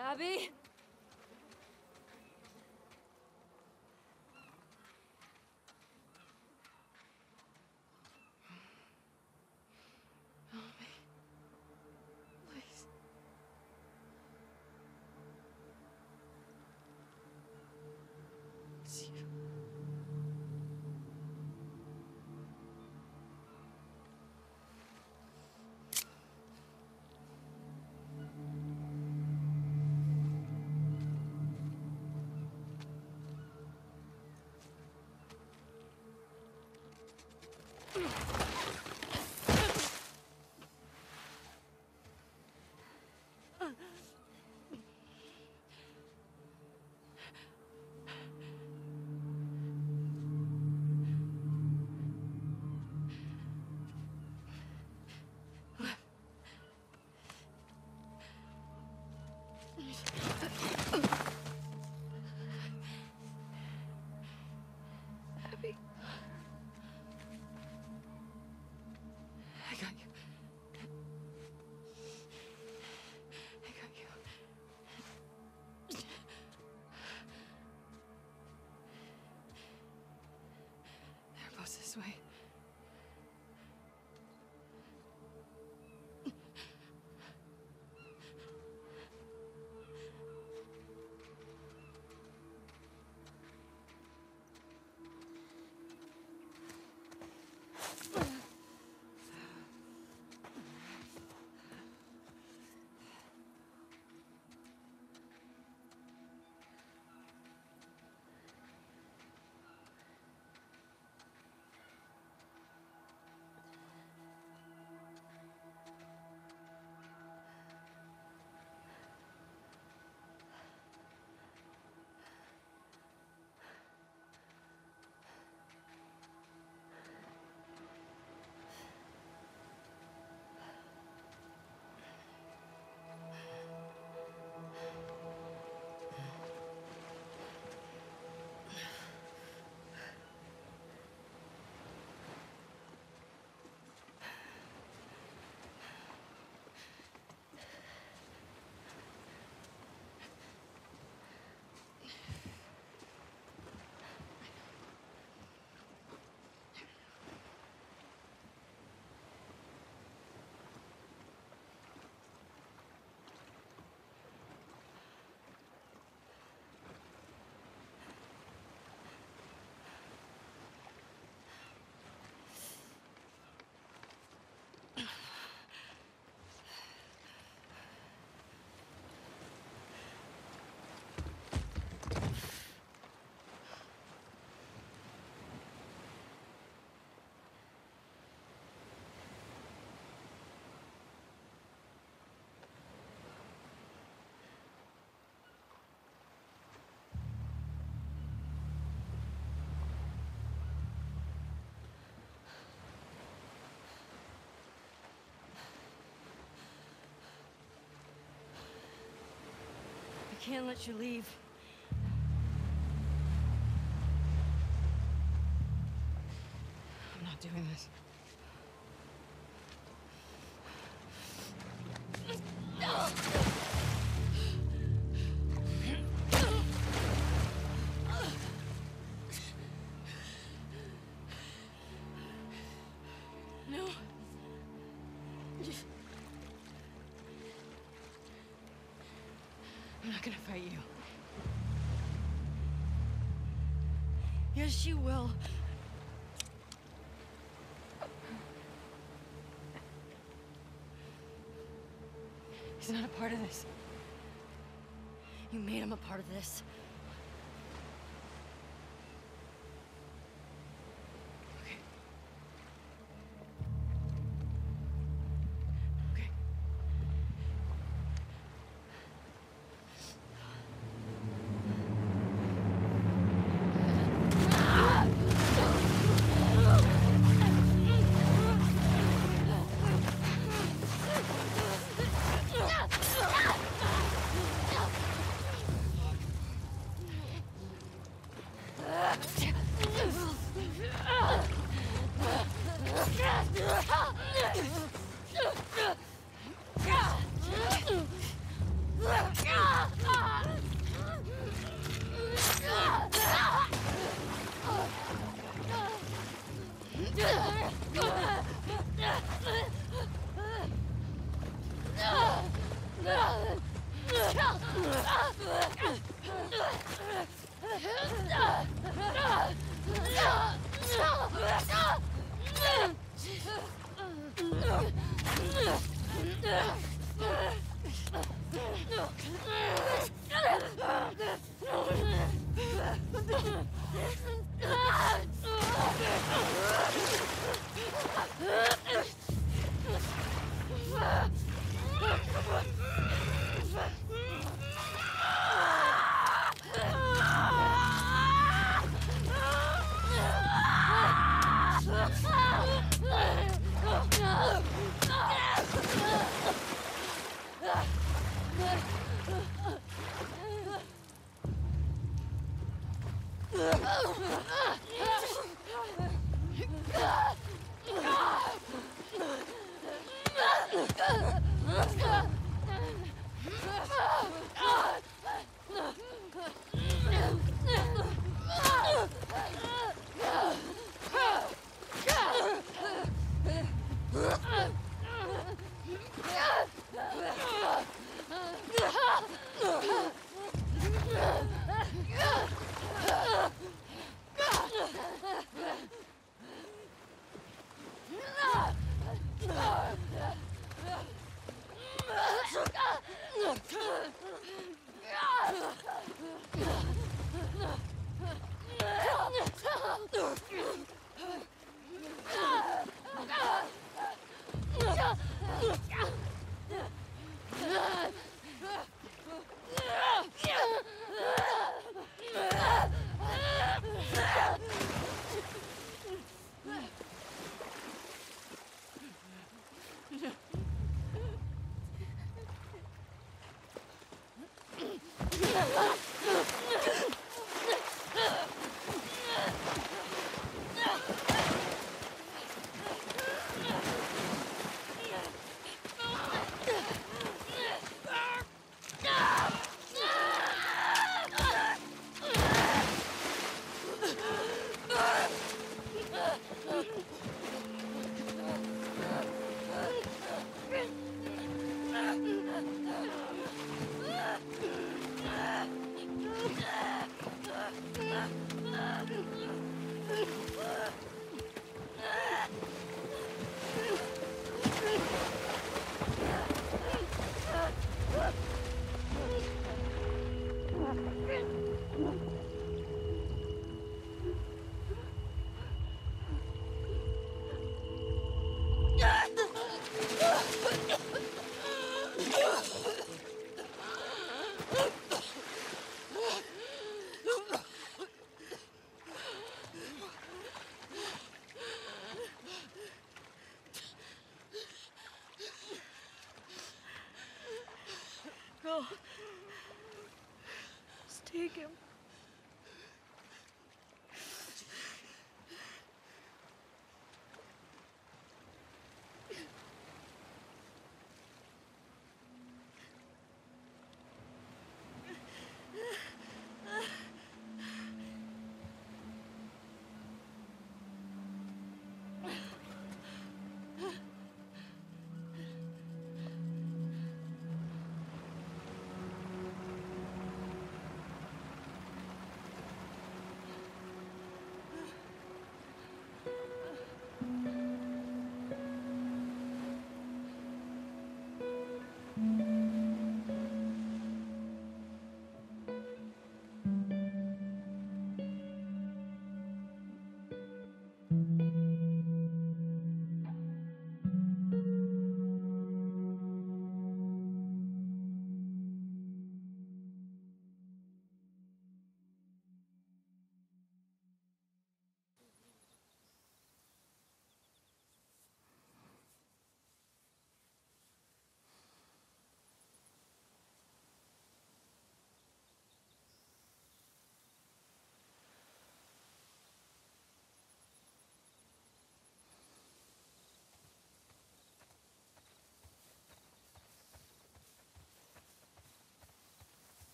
Abby? Help me. Please. It's you. Abby. I got you. I got you. They're both this way. I can't let you leave. I'm not doing this. No. I'm not gonna fight you. Yes, you will. He's not a part of this. You made him a part of this. Okay. Okay. Ah!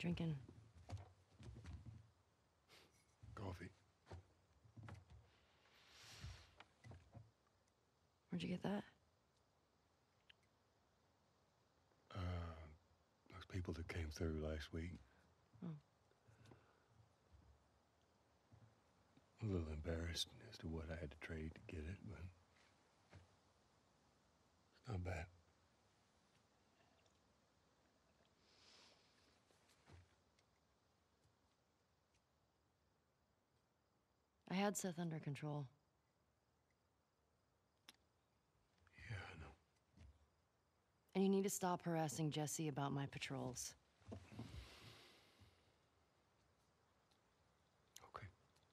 drinking? Coffee. Where'd you get that? Those people that came through last week. Oh. A little embarrassed as to what I had to trade to get it, but it's not bad. I had Seth under control. Yeah, I know. And you need to stop harassing Jesse about my patrols. Okay.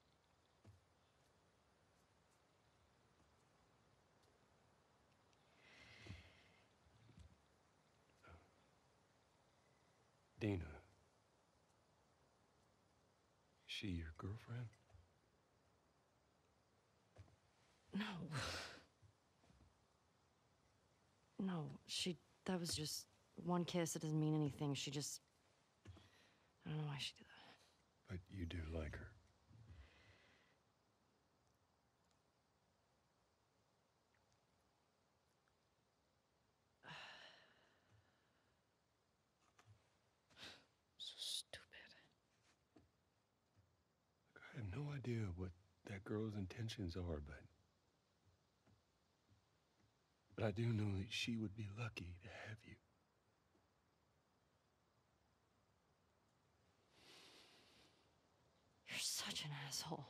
Dina. Is she your girlfriend? No. No, that was just one kiss. It doesn't mean anything. She just, I don't know why she did that. But you do like her. So stupid. Look, I have no idea what that girl's intentions are, but I do know that she would be lucky to have you. You're such an asshole.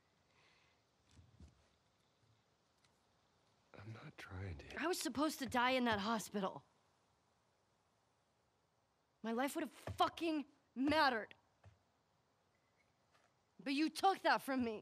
I'm not trying to. I was supposed to die in that hospital. My life would have fucking mattered. But you took that from me.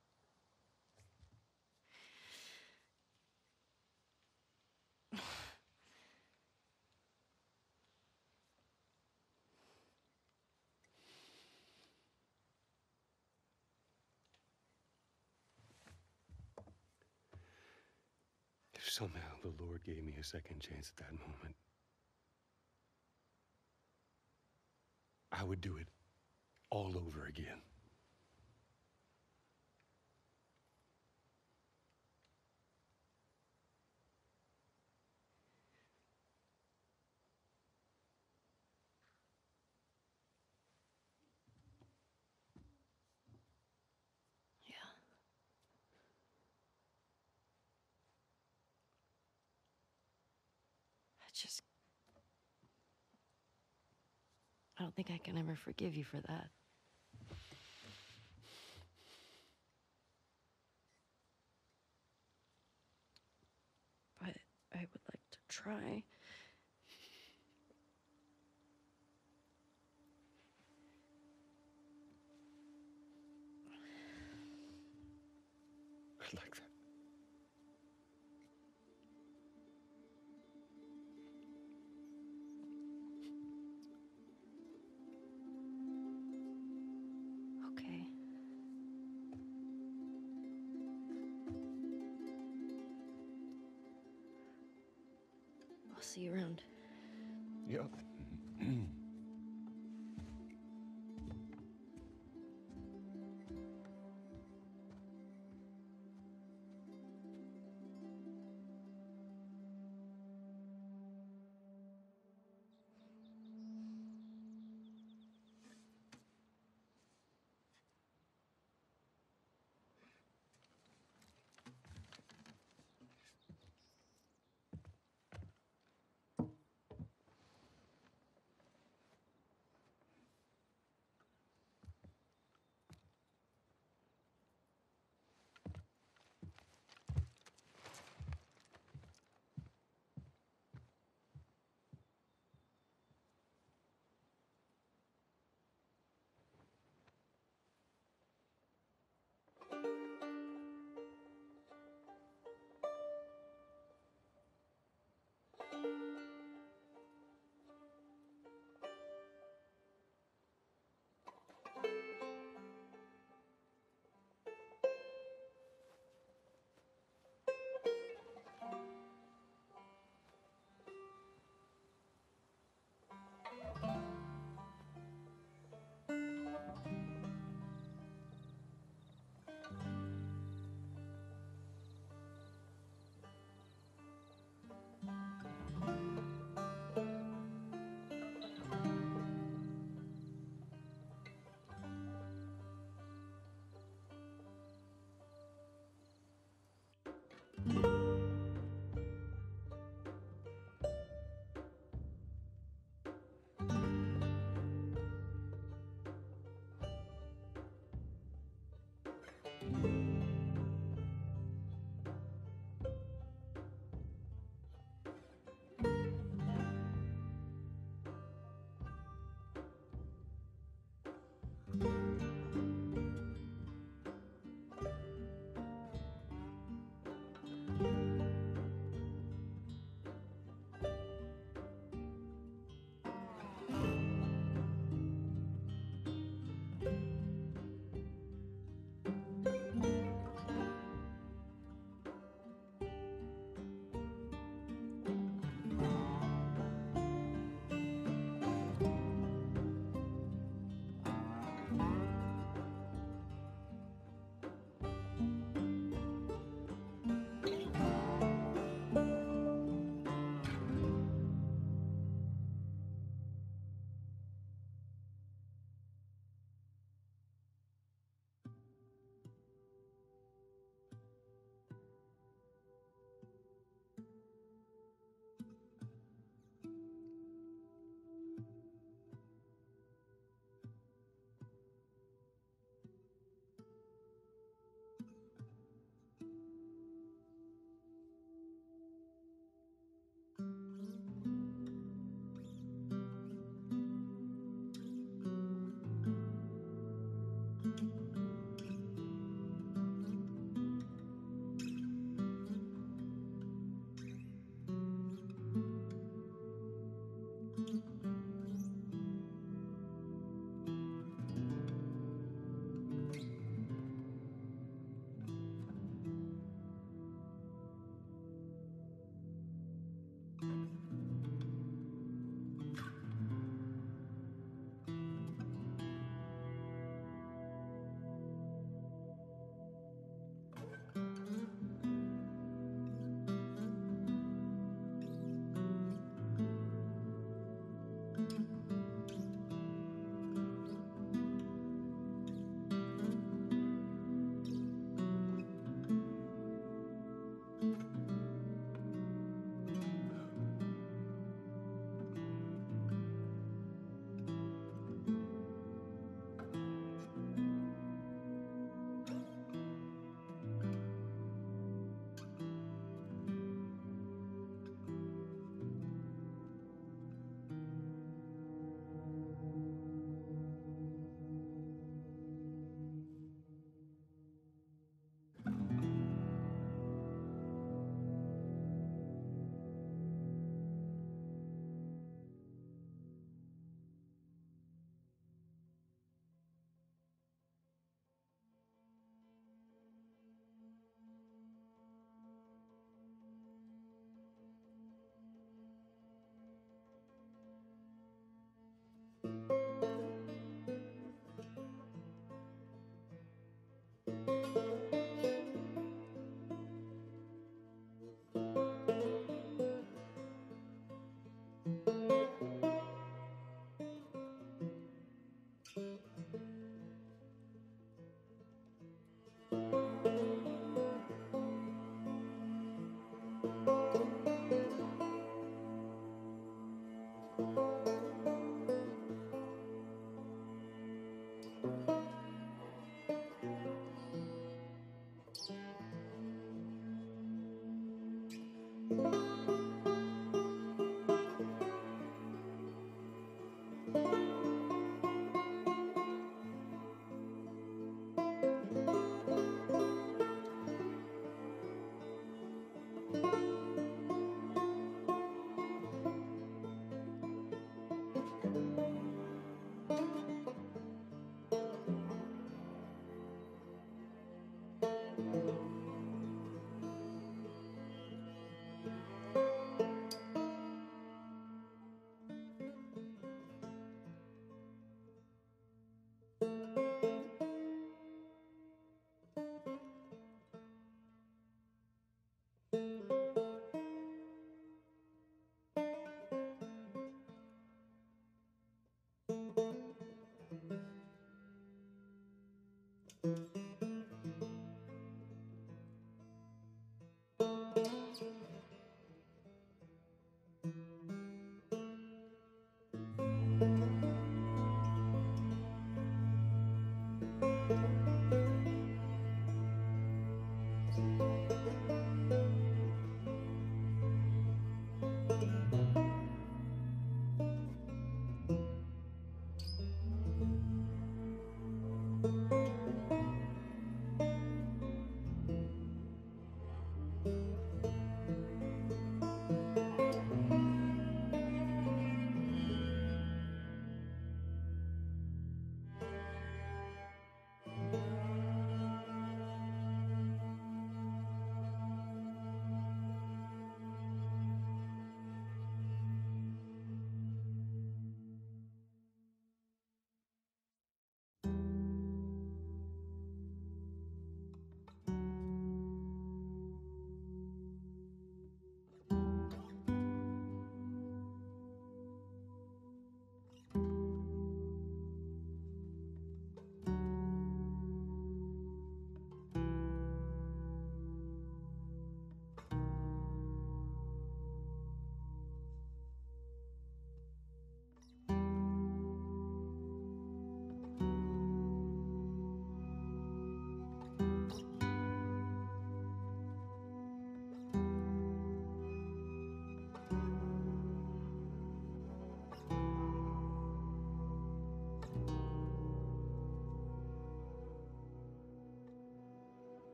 If somehow the Lord gave me a second chance at that moment, I would do it all over again. Yeah. I don't think I can ever forgive you for that. But I would like to try. I'd like that. Okay. I'll see you around. Yep.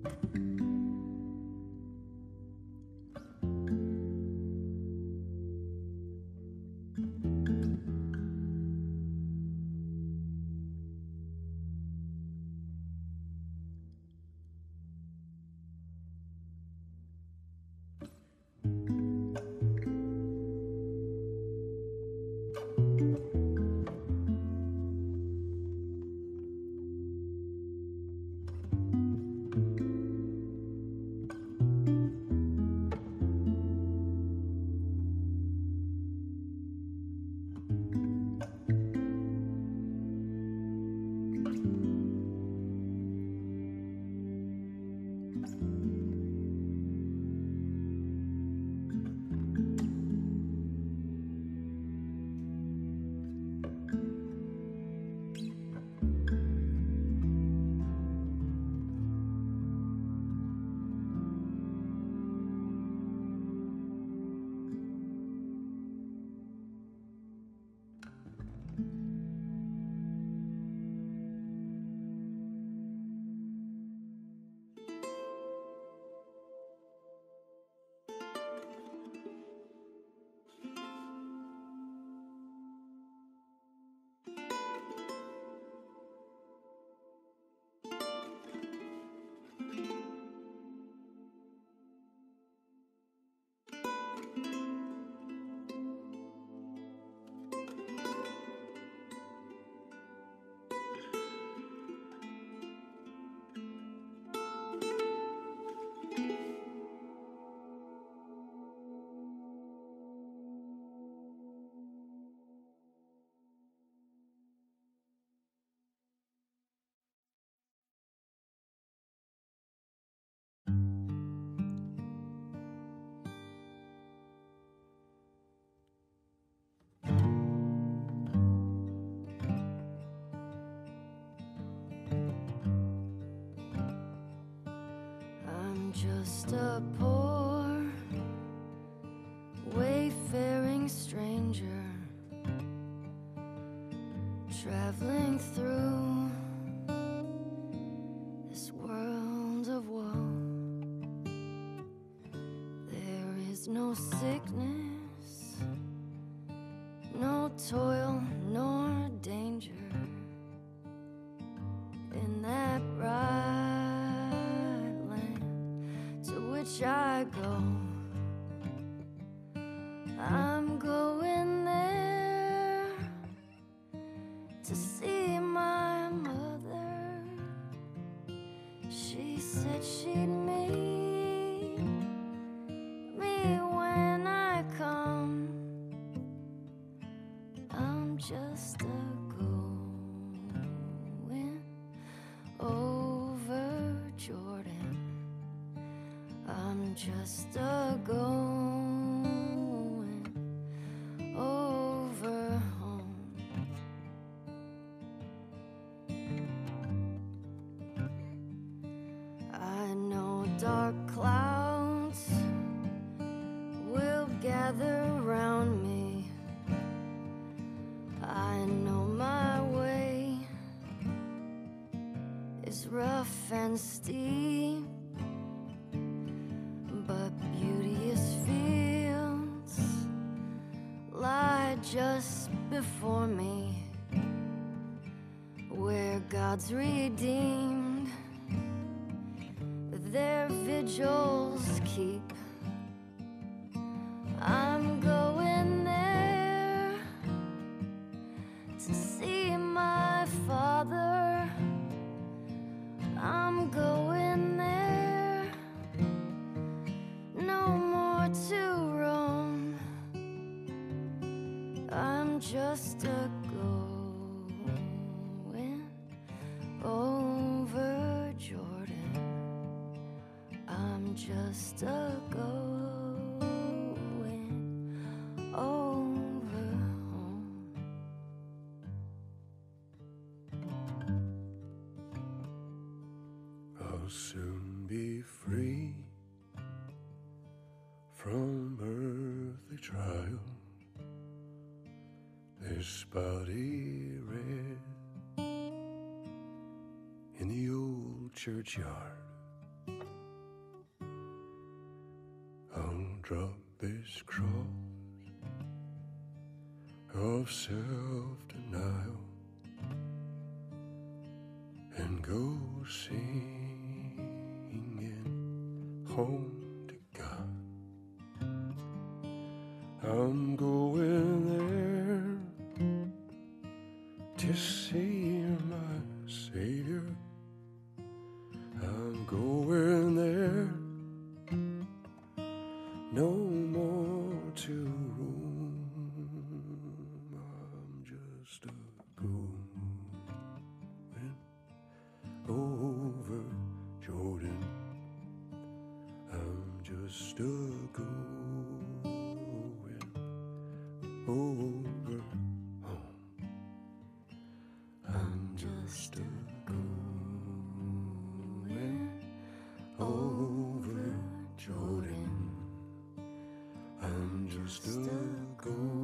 Just a poor, wayfaring stranger, traveling through this world of woe. There is no sickness, no toil, nor danger in that bright I go. I'm going there to see my mother. She said she'd meet me when I come. I'm just going over Jordan. I'm just going over home. I know dark clouds will gather around me. I know my way is rough and steep, but beauteous fields lie just before me, where God's redeemed their vigils keep. I'm going there to see my Father. I'm going there, no more to roam. I'm just a going over Jordan. I'm just a going over home. I'll soon be free from earthly trial. This body red in the old churchyard. drop this cross of self-denial and go singing home to God. I'm going there to see my Savior. I'm going there, no more to roam. I'm just a going over Jordan. I'm just a going over home. I'm just a going over Jordan. I'm just a going